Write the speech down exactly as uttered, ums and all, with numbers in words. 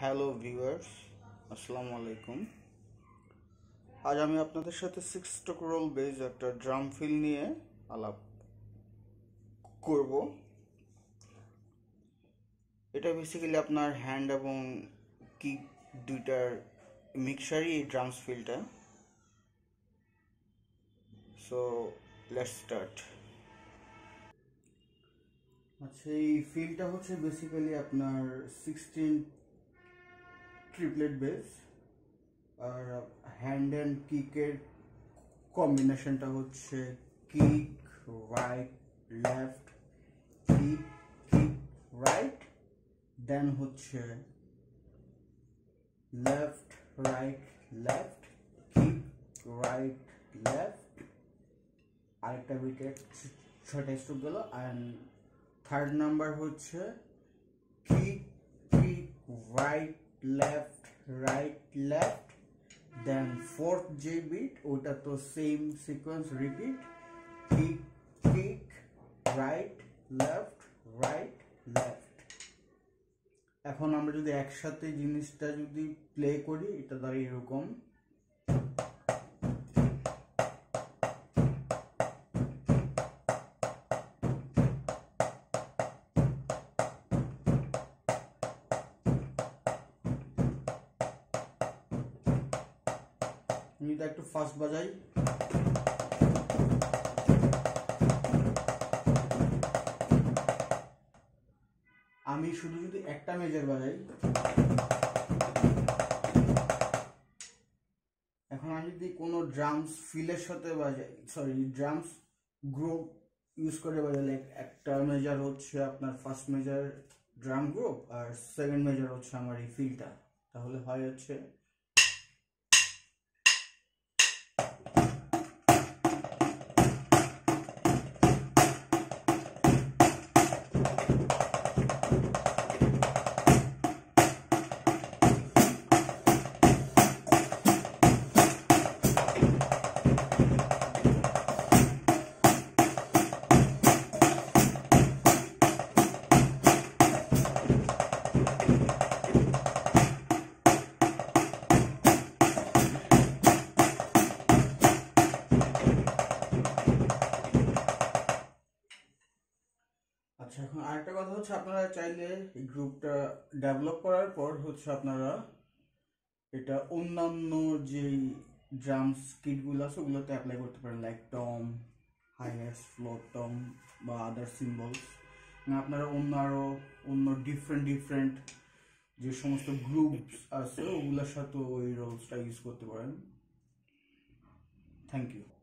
Hello viewers, আসসালামু আলাইকুম। আজ আমি আপনাদের সাথে সিক্স স্ট্রোক রোল বেজ একটা ড্রাম ফিল নিয়ে আলাপ করব। এটা বেসিক্যালি আপনার হ্যান্ড এবং কিক দুইটার মিক্সারই এই ড্রামস ফিলটা। So let's start. আচ্ছা, এই ফিলটা হচ্ছে বেসিক্যালি আপনার সিক্সটিন ট্রিপলেট বেস, আর হ্যান্ড অ্যান্ড কিকের কম্বিনেশনটা হচ্ছে kick right left, kick kick right, then হচ্ছে left right left, kick right left, আরেকটা উইকেট ছটা স্ট্রোক গেল। অ্যান্ড থার্ড নাম্বার হচ্ছে kick kick right left right left, then fourth যে বিট ওটা তো same sequence repeat, kick kick right left right left. এখন আমরা যদি একসাথে জিনিসটা যদি প্লে করি, এটা দ্বারা এরকম আমি তো একটু ফাস্ট বাজাই। আমি শুধু যদি একটা মেজার বাজাই, এখন আমি যদি কোনো ড্রামস ফিলের সাথে বাজাই, সরি ড্রামস গ্রুপ ইউজ করে বাজাই, লাইক একটা মেজার হচ্ছে আপনার ফার্স্ট মেজার ড্রাম গ্রুপ আর সেকেন্ড মেজার হচ্ছে আমার এই ফিলটা, তাহলে হয় হচ্ছে আচ্ছা। এখন আরেকটা কথা হচ্ছে, আপনারা চাইলে এই গ্রুপটা ডেভেলপ করার পর হচ্ছে আপনারা এটা অন্যান্য যেই ড্রামস কিটগুলো আছে ওগুলোতে অ্যাপ্লাই করতে পারেন, like tom, highness, float tom বা আদার সিম্বলস। আপনারা অন্য আরও অন্য ডিফারেন্ট ডিফারেন্ট যে সমস্ত গ্রুপস আছে ওগুলোর সাথে ওই রোলসটা ইউজ করতে পারেন। Thank you.